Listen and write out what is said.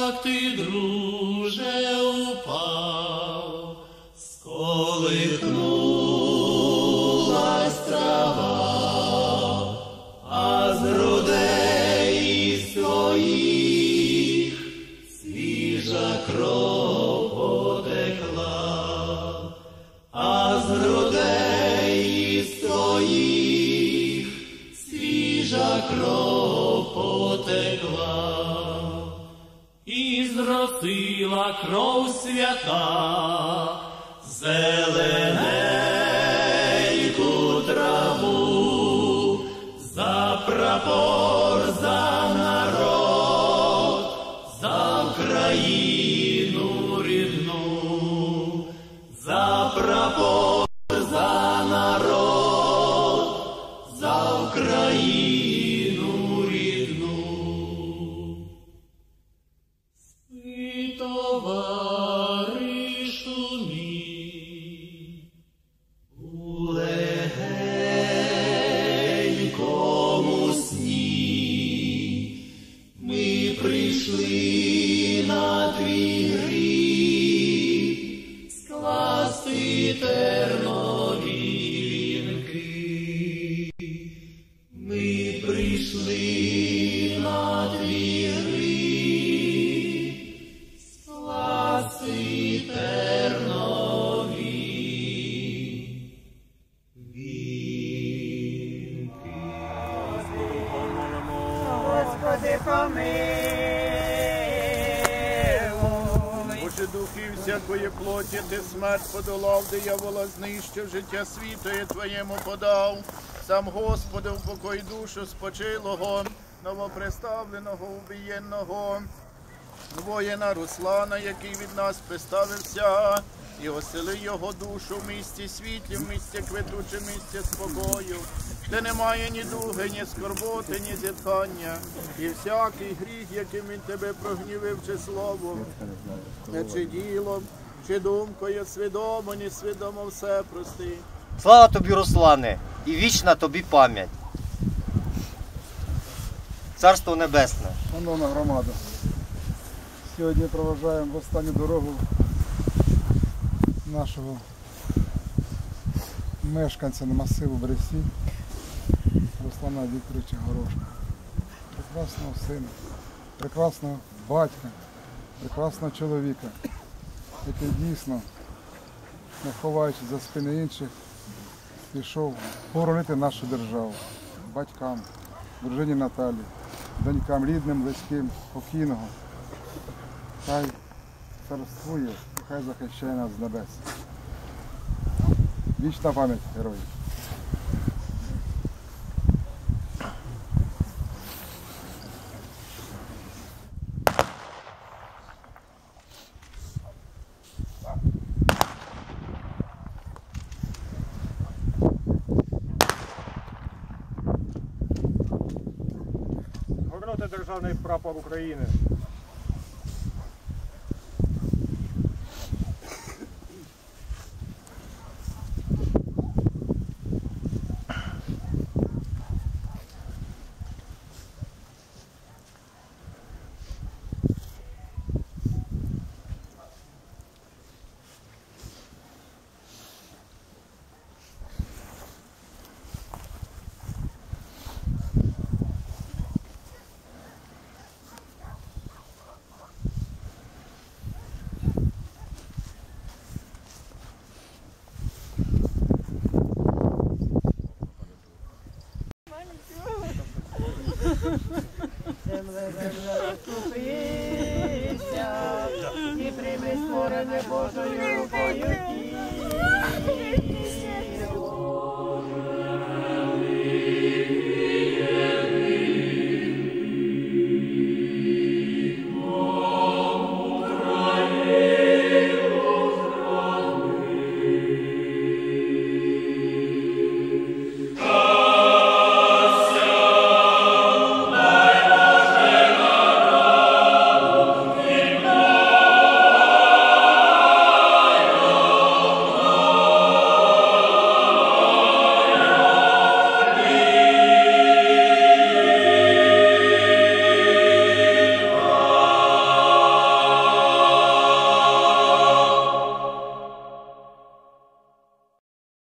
як ти, друже, упав, сколихнулась трава, а з грудей своїх свіжа кров потекла, а з грудей своїх свіжа кров потекла. І зросила кров свята зелененьку траву, за прапор, за народ, за Україну рідну, за прапор, за народ, за Україну рідну. Спи, товаришу мій, у легенькому сні. Ми прийшли на твій гріб скласти тернові вінки. Ми прийшли на твій гріб скласти тернові вінки. Господи, помилуй. Боже, духи всякої плоті, ти смерть подолав, диявола знищив, життя світу Твоєму подав. Сам Господи, упокой душу спочилого, новоприставленого, убієнного воїна Руслана, який від нас приставився, і осели його душу в місті світлі, в місті квитуче, в місті спокою, де немає ні дуги, ні скорботи, ні зітхання, і всякий гріх, яким він тебе прогнівив, чи словом, чи ділом, чи думкою, свідомо, ні свідомо, все прости. Слава тобі, Руслане, і вічна тобі пам'ять. Царство Небесне. Шановна громада, сьогодні проважаємо в останню дорогу нашого мешканця масиву Бресі Руслана Вікторовича Горошка. Прекрасного сина, прекрасного батька, прекрасного чоловіка, який дійсно, не ховаючись за спини інших, пішов боронити нашу державу, батькам, дружині Наталі, донькам, рідним, близьким, покійного. Хай царствує, хай захищає нас з небес. Вічна пам'ять героїв. Горнути державний прапор України. Земле, розступися, і прийми створене Божою